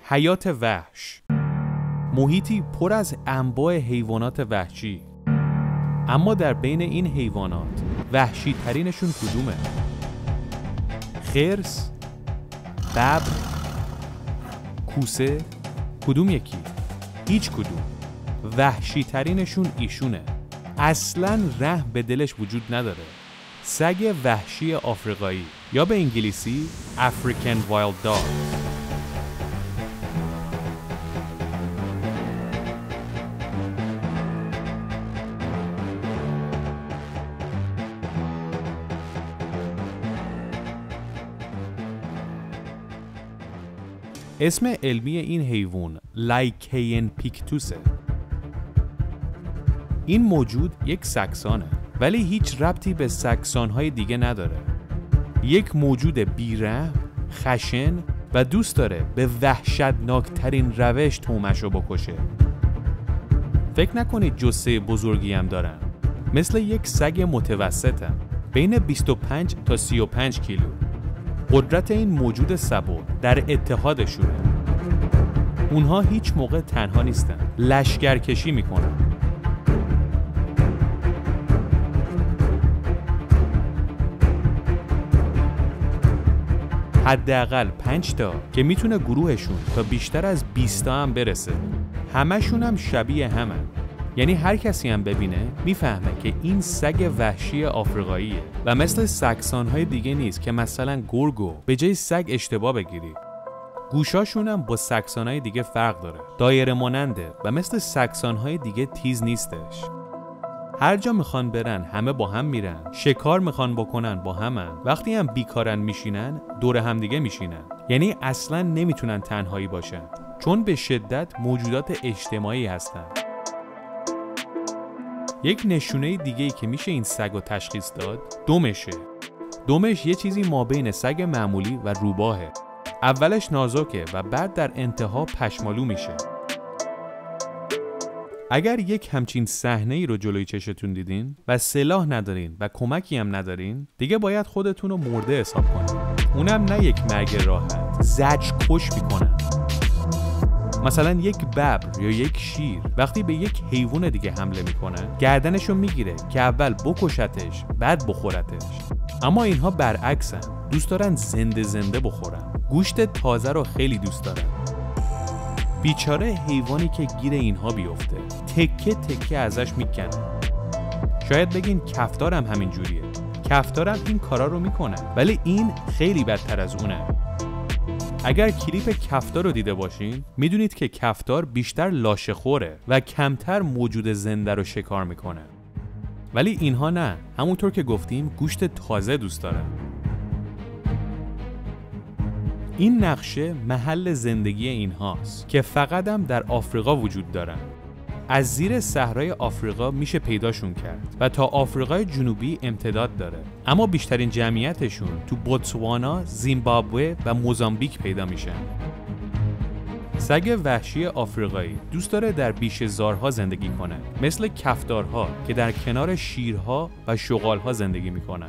حیات وحش، محیطی پر از انواع حیوانات وحشی. اما در بین این حیوانات وحشی ترینشون کدومه؟ خرس؟ ببر؟ کوسه؟ کدوم یکی؟ هیچ کدوم. وحشی ترینشون ایشونه. اصلاً رحم به دلش وجود نداره. سگ وحشی آفریقایی یا به انگلیسی African Wild Dog. اسم علمی این حیوان لایکین پیکتوسه. این موجود یک سگسانه ولی هیچ ربطی به سگسانهای دیگه نداره. یک موجود بیرحم، خشن و دوست داره به وحشتناکترین روش تومشو بکشه. فکر نکنید جثه بزرگی هم دارن. مثل یک سگ متوسطن. بین 25 تا 35 کیلو. قدرت این موجود سبو در اتحادشونه. اونها هیچ موقع تنها نیستن. لشکرکشی میکنن. حداقل 5 تا که میتونه گروهشون تا بیشتر از 20 تا هم برسه. همشون هم شبیه همن. یعنی هر کسی هم ببینه میفهمه که این سگ وحشی آفریقاییه و مثل سگسانهای دیگه نیست که مثلا گرگو به جای سگ اشتباه بگیری. گوشاشون هم با سگسانهای دیگه فرق داره. دایره ماننده و مثل سگسانهای دیگه تیز نیستش. هر جا میخوان برن همه با هم میرن. شکار میخوان بکنن با همن. وقتی هم بیکارن میشینن دور هم دیگه میشینن. یعنی اصلا نمیتونن تنهایی باشن چون به شدت موجودات اجتماعی هستن. یک نشونه دیگه‌ای که میشه این سگو تشخیص داد دمشه. دمش یه چیزی مابین سگ معمولی و روباهه. اولش نازکه و بعد در انتها پشمالو میشه. اگر یک همچین صحنه‌ای رو جلوی چشتون دیدین و سلاح ندارین و کمکی هم ندارین دیگه باید خودتون رو مرده حساب کنین. اونم نه یک مرگ راحت. زجر کش میکنن. مثلا یک ببر یا یک شیر وقتی به یک حیوان دیگه حمله میکنه گردنشو میگیره که اول بکشتش بعد بخورتش. اما اینها برعکسن. دوست دارن زنده زنده بخورن. گوشت تازه رو خیلی دوست دارن. بیچاره حیوانی که گیر اینها بیفته تکه تکه ازش میکنه. شاید بگین کفتار هم همین جوریه. کفتار هم این کارا رو میکنه ولی این خیلی بدتر از اونه. اگر کلیپ کفتار رو دیده باشین میدونید که کفتار بیشتر لاشه خوره و کمتر موجود زنده رو شکار میکنه. ولی اینها نه. همونطور که گفتیم گوشت تازه دوست دارن. این نقشه محل زندگی اینهاست که فقط هم در آفریقا وجود دارن. از زیر صحرای آفریقا میشه پیداشون کرد و تا آفریقای جنوبی امتداد داره. اما بیشترین جمعیتشون تو بوتسوانا، زیمبابوه و موزامبیک پیدا میشن. سگ وحشی آفریقایی دوست داره در بیشه‌زارها زندگی کنه، مثل کفتارها که در کنار شیرها و شغالها زندگی میکنن.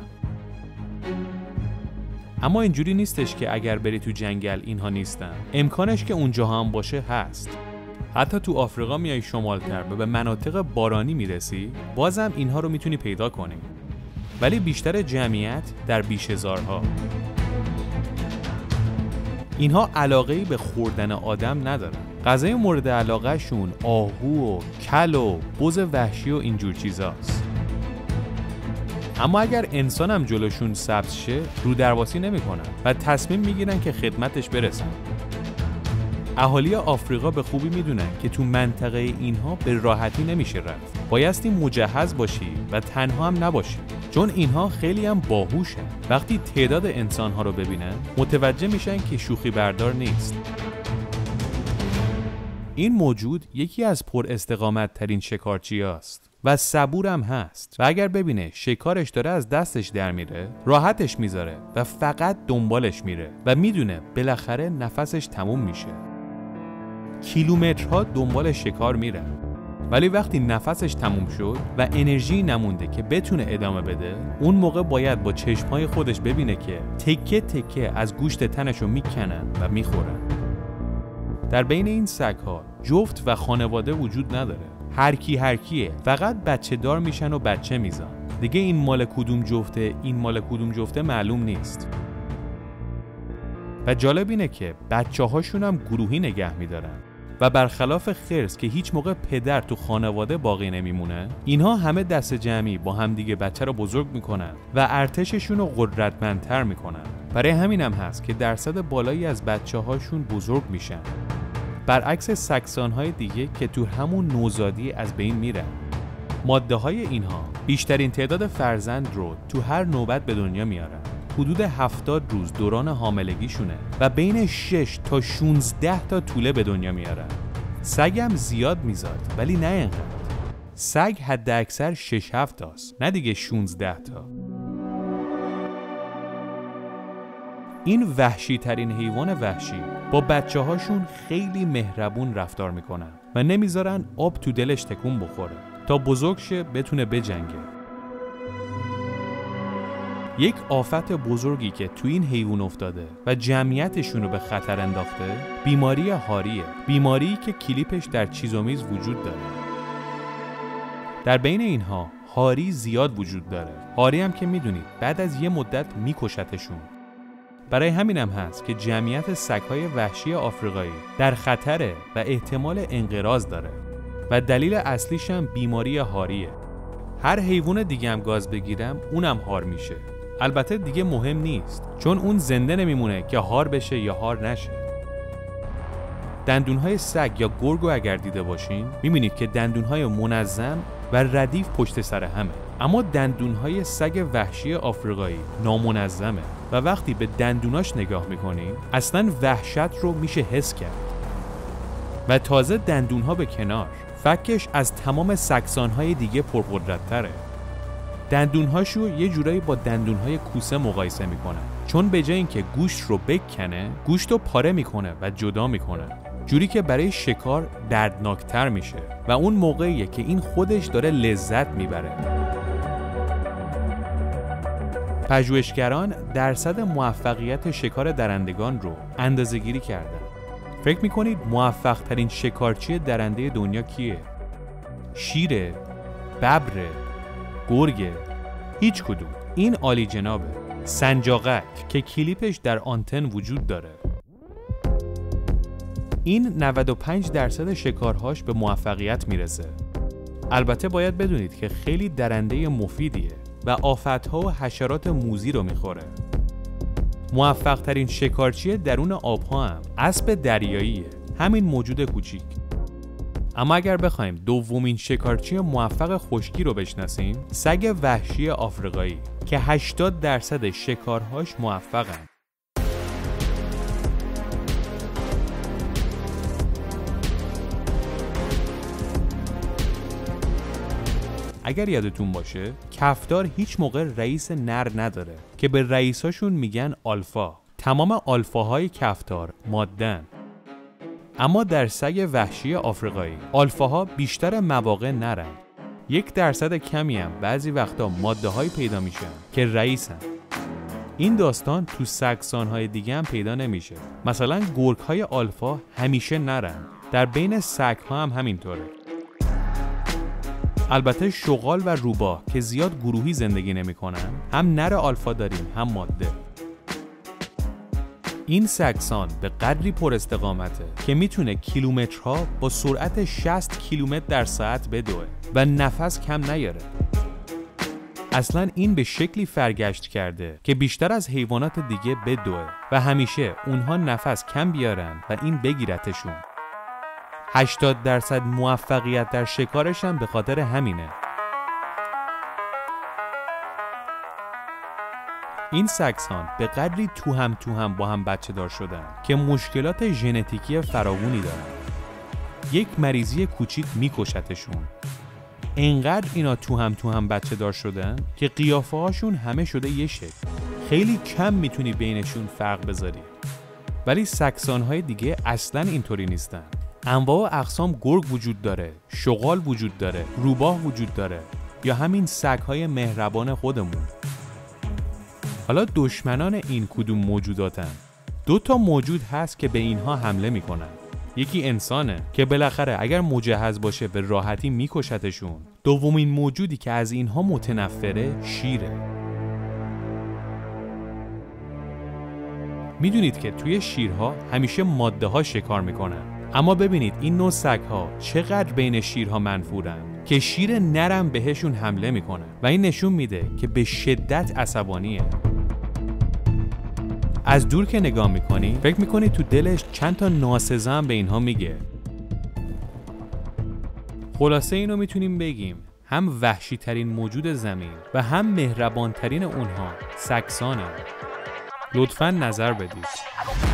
اما اینجوری نیستش که اگر بری تو جنگل اینها نیستن. امکانش که اونجا هم باشه هست. حتی تو آفریقا میای شمالتر و به مناطق بارانی میرسی بازم اینها رو میتونی پیدا کنی. ولی بیشتر جمعیت در بیشه‌زارها. اینها علاقه‌ای به خوردن آدم ندارن. غذای مورد علاقه شون آهو و کل و بز وحشی و اینجور چیزاست. اما اگر انسان هم جلوشون سبز شه رو درواسی نمی‌کنن و تصمیم میگیرن که خدمتش برسن. اهالی آفریقا به خوبی میدونن که تو منطقه اینها به راحتی نمیشه رفت. بایستی مجهز باشی و تنها هم نباشی. چون اینها خیلی هم باهوشن. وقتی تعداد انسانها رو ببینن متوجه میشن که شوخی بردار نیست. این موجود یکی از پر استقامت ترین شکارچی هست و صبور هم هست و اگر ببینه شکارش داره از دستش در میره راحتش میذاره و فقط دنبالش میره و میدونه بالاخره نفسش تموم میشه. کیلومترها دنبال شکار میره ولی وقتی نفسش تموم شد و انرژی نمونده که بتونه ادامه بده اون موقع باید با چشمای خودش ببینه که تکه تکه از گوشت تنشو میکنن و میخورن. در بین این سگ‌ها جفت و خانواده وجود نداره. هر کیه، فقط بچه دار میشن و بچه میزن. دیگه این مال کدوم جفته معلوم نیست. و جالب اینه که بچه‌هاشون هم گروهی نگه میدارن و برخلاف خرس که هیچ موقع پدر تو خانواده باقی نمیمونه، اینها همه دست جمعی با همدیگه بچه رو بزرگ میکنن و ارتششون رو قدرتمندتر میکنن. برای همین هم هست که درصد بالایی از بچه‌هاشون بزرگ میشن، برعکس سگسان‌های دیگه که تو همون نوزادی از بین میرن. ماده‌های اینها بیشترین تعداد فرزند رو تو هر نوبت به دنیا میارن. حدود 70 روز دوران حاملگیشونه و بین 6 تا 16 تا توله به دنیا میارن. سگ هم زیاد میزاد ولی نه اینقدر. سگ حد اکثر 6-7 تاست، نه دیگه 16 تا. این وحشی ترین حیوان وحشی با بچه هاشون خیلی مهربون رفتار میکنن و نمیذارن آب تو دلش تکون بخوره تا بزرگ شه بتونه بجنگه. یک آفت بزرگی که تو این حیوان افتاده و جمعیتشون رو به خطر انداخته بیماری هاریه. بیماری که کلیپش در چیزومیز وجود داره. در بین اینها هاری زیاد وجود داره. هاری هم که میدونید بعد از یه مدت میکشتشون. برای همینم هست که جمعیت سگ‌های وحشی آفریقایی در خطره و احتمال انقراض داره و دلیل اصلیش هم بیماری هاریه. هر حیوان دیگه هم گاز بگیرم اونم هار میشه. البته دیگه مهم نیست چون اون زنده نمیمونه که هار بشه یا هار نشه. دندونهای سگ یا گرگو اگر دیده باشین میبینید که دندونهای منظم و ردیف پشت سر همه، اما دندونهای سگ وحشی آفریقایی نامنظمه و وقتی به دندوناش نگاه میکنین اصلا وحشت رو میشه حس کرد. و تازه دندونها به کنار، فکش از تمام سگسانهای دیگه پرقدرت‌تره. دندونهاشو یه جورایی با دندونهای کوسه مقایسه میکنه، چون به جای اینکه گوشت رو بکنه گوشت رو پاره میکنه و جدا میکنه، جوری که برای شکار دردناکتر میشه و اون موقعیه که این خودش داره لذت میبره. پژوهشگران درصد موفقیت شکار درندگان رو اندازه‌گیری کردن. فکر میکنید موفق ترین شکارچی درنده دنیا کیه؟ شیره؟ ببره؟ گرگه؟ هیچ کدوم. این عالی جنابه. سنجاقک که کلیپش در آنتن وجود داره. این 95% شکارهاش به موفقیت میرسه. البته باید بدونید که خیلی درنده مفیدیه و آفت‌ها و حشرات موذی رو میخوره. موفق ترین شکارچی درون آبها هم اسب دریاییه، همین موجود کوچیک. اما اگر بخوایم دومین شکارچی موفق خشکی رو بشناسیم، سگ وحشی آفریقایی که 80% شکارهاش موفقن. اگر یادتون باشه کفتار هیچ موقع رئیس نر نداره که به رئیساشون میگن آلفا. تمام آلفاهای کفتار ماده‌ن. اما در سگ وحشی آفریقایی آلفاها بیشتر مواقع نرن. 1% کمی هم بعضی وقتا ماده های پیدا میشن که رئیسن. این داستان تو سگسانهای دیگه هم پیدا نمیشه. مثلا گرگ های آلفا همیشه نرن. در بین سگ ها هم همینطوره. البته شغال و روباه که زیاد گروهی زندگی نمیکنن، هم نر آلفا داریم هم ماده. این سگسان به قدری پر استقامته که میتونه کیلومترها با سرعت 60 کیلومتر در ساعت بدوه و نفس کم نیاره. اصلا این به شکلی فرگشت کرده که بیشتر از حیوانات دیگه بدوه و همیشه اونها نفس کم بیارن و این بگیرتشون. 80% موفقیت در شکارش هم به خاطر همینه. این سگسان به قدری تو هم با هم بچه دار شدن که مشکلات ژنتیکی فراوانی دارن. یک مریضی کوچیک میکشتشون. انقدر اینا تو هم بچه دار شدن که قیافه هاشون همه شده یه شکل. خیلی کم میتونی بینشون فرق بذاری. ولی سگسان های دیگه اصلا اینطوری نیستن. انواع و اقسام گرگ وجود داره، شغال وجود داره، روباه وجود داره یا همین سگ‌های مهربان خودمون. حالا دشمنان این کدوم موجوداتن؟ 2 تا موجود هست که به اینها حمله میکنن. یکی انسانه که بالاخره اگر مجهز باشه به راحتی میکشتشون. دومین موجودی که از اینها متنفره شیره. میدونید که توی شیرها همیشه ماده ها شکار میکنن، اما ببینید این نوع سگ ها چقدر بین شیرها منفورن که شیر نرم بهشون حمله میکنن و این نشون میده که به شدت عصبانیه. از دور که نگاه میکنی فکر میکنی تو دلش چند تا ناسزا هم به اینها میگه. خلاصه اینو میتونیم بگیم هم وحشی ترین موجود زمین و هم مهربان ترین اونها سگسانه. لطفاً نظر بدید.